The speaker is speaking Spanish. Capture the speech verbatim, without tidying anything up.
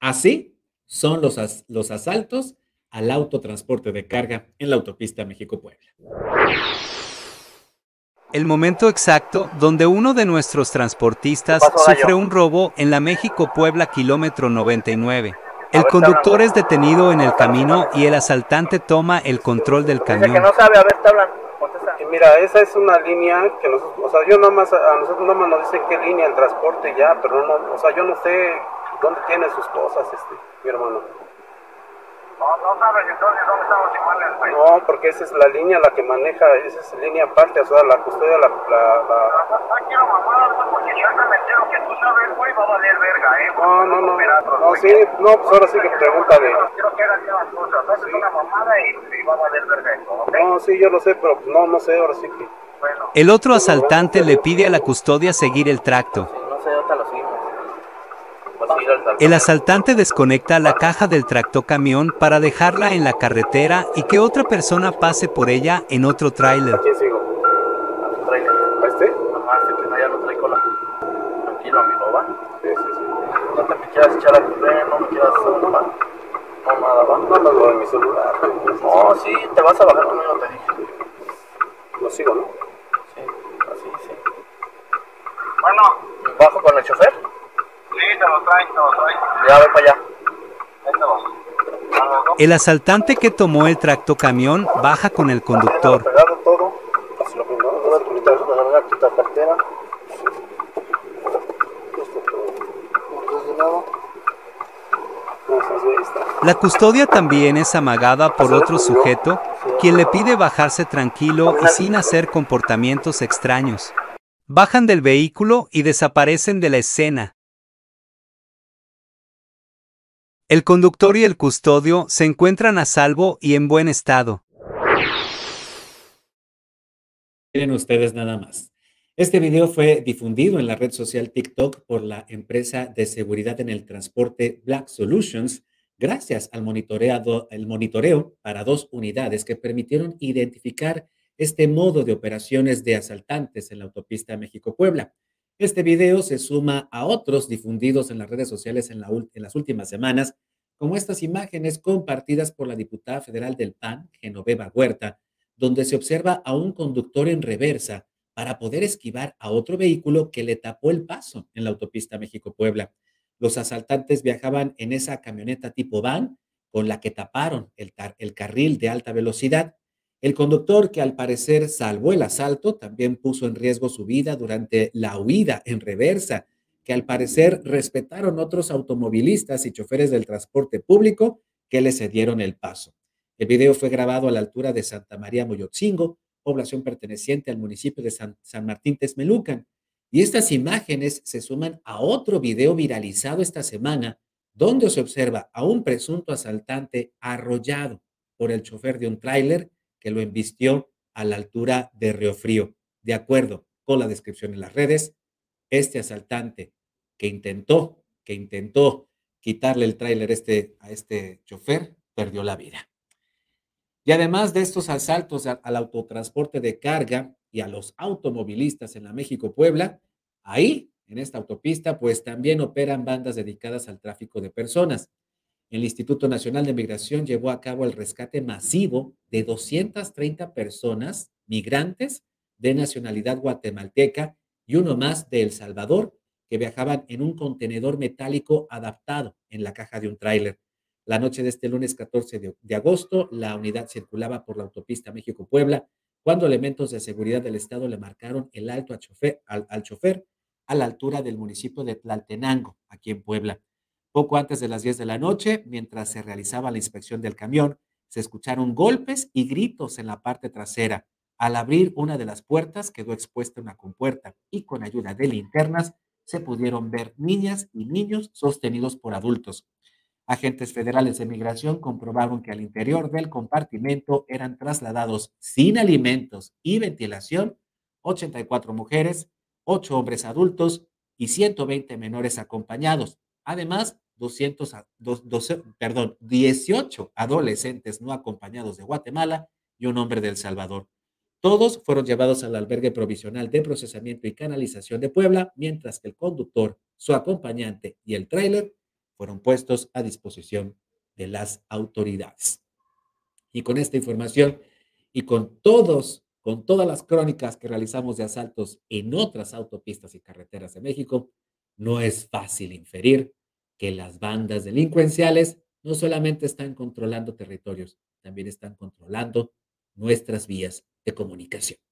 Así son los, as- los asaltos al autotransporte de carga en la autopista México-Puebla. El momento exacto donde uno de nuestros ¿Qué transportistas pasó, gallo? sufre un robo en la México-Puebla kilómetro noventa y nueve. A El ver, está conductor hablando. es detenido en el camino y el asaltante toma el control del Dice que camión. no sabe, a ver, te hablan. Contesta. Y mira, esa es una línea que nosotros, o sea, yo nomás, a nosotros nomás nos dicen qué línea el transporte ya, pero no, o sea, yo no sé dónde tiene sus cosas, este, mi hermano. No, no sabes entonces dónde están los iguales, güey. No, porque esa es la línea la que maneja, esa es línea aparte, o sea, la custodia, la, la, la... No quiero mamar, porque si yo me entero que tú sabes, güey, va a valer verga, eh. No, no, no, no, sí, no, pues ahora sí que pregúntale. Quiero que hagan bien las cosas, haces una mamada y, y va a valer verga eso, ¿ok? No, sí, yo lo sé, pero pues no, no sé, ahora sí que... Bueno. El otro asaltante le pide a la custodia seguir el tracto. No sé, ahorita lo seguimos. El asaltante desconecta la caja del tractocamión para dejarla en la carretera y que otra persona pase por ella en otro tráiler. ¿A quién sigo? ¿A tu trailer? ¿A este? Ajá, este que no, ya no trae cola. Tranquilo, amigo, ¿va? Sí, sí, sí. No te me quieras echar a correr, no me quieras hacer mamá. Mamada, ¿va? No, no, lo de mi celular. No, sí, te vas a bajar conmigo, te dije. Lo sigo, ¿no? Sí, así, sí. Bueno. ¿Bajo con el chofer? Sí, te lo trae, te lo trae. Ya, voy para allá. El asaltante que tomó el tractocamión baja con el conductor. Pegado todo. Así lo pongo, ¿no? Ahorita agarrar tu cartera. Esto todo. Desde lado. Entonces, ahí está. La custodia también es amagada por otro sujeto, quien le pide bajarse tranquilo y sin hacer comportamientos extraños. Bajan del vehículo y desaparecen de la escena. El conductor y el custodio se encuentran a salvo y en buen estado. Miren ustedes nada más. Este video fue difundido en la red social TikTok por la empresa de seguridad en el transporte Black Solutions, gracias al monitoreado, el monitoreo para dos unidades que permitieron identificar este modo de operaciones de asaltantes en la autopista México-Puebla. Este video se suma a otros difundidos en las redes sociales en, la, en las últimas semanas, como estas imágenes compartidas por la diputada federal del P A N, Genoveva Huerta, donde se observa a un conductor en reversa para poder esquivar a otro vehículo que le tapó el paso en la autopista México-Puebla. Los asaltantes viajaban en esa camioneta tipo van con la que taparon el, el carril de alta velocidad. El conductor, que al parecer salvó el asalto, también puso en riesgo su vida durante la huida en reversa, que al parecer respetaron otros automovilistas y choferes del transporte público que le cedieron el paso. El video fue grabado a la altura de Santa María Moyotzingo, población perteneciente al municipio de San, San Martín Texmelucan. Y estas imágenes se suman a otro video viralizado esta semana, donde se observa a un presunto asaltante arrollado por el chofer de un tráiler que lo embistió a la altura de Río Frío. De acuerdo con la descripción en las redes, este asaltante que intentó, que intentó quitarle el tráiler este, a este chofer, perdió la vida. Y además de estos asaltos al autotransporte de carga y a los automovilistas en la México-Puebla, ahí, en esta autopista, pues también operan bandas dedicadas al tráfico de personas. El Instituto Nacional de Migración llevó a cabo el rescate masivo de doscientas treinta personas migrantes de nacionalidad guatemalteca y uno más de El Salvador, que viajaban en un contenedor metálico adaptado en la caja de un tráiler. La noche de este lunes catorce de, de agosto, la unidad circulaba por la autopista México-Puebla cuando elementos de seguridad del Estado le marcaron el alto a chofer, al, al chofer a la altura del municipio de Tlaltenango, aquí en Puebla. Poco antes de las diez de la noche, mientras se realizaba la inspección del camión, se escucharon golpes y gritos en la parte trasera. Al abrir una de las puertas, quedó expuesta una compuerta y con ayuda de linternas se pudieron ver niñas y niños sostenidos por adultos. Agentes federales de migración comprobaron que al interior del compartimento eran trasladados sin alimentos y ventilación ochenta y cuatro mujeres, ocho hombres adultos y ciento veinte menores acompañados. Además, doscientos, doce, perdón, dieciocho adolescentes no acompañados de Guatemala y un hombre de El Salvador. Todos fueron llevados al albergue provisional de procesamiento y canalización de Puebla, mientras que el conductor, su acompañante y el tráiler fueron puestos a disposición de las autoridades. Y con esta información y con todos, con todas las crónicas que realizamos de asaltos en otras autopistas y carreteras de México, no es fácil inferir que las bandas delincuenciales no solamente están controlando territorios, también están controlando nuestras vías de comunicación.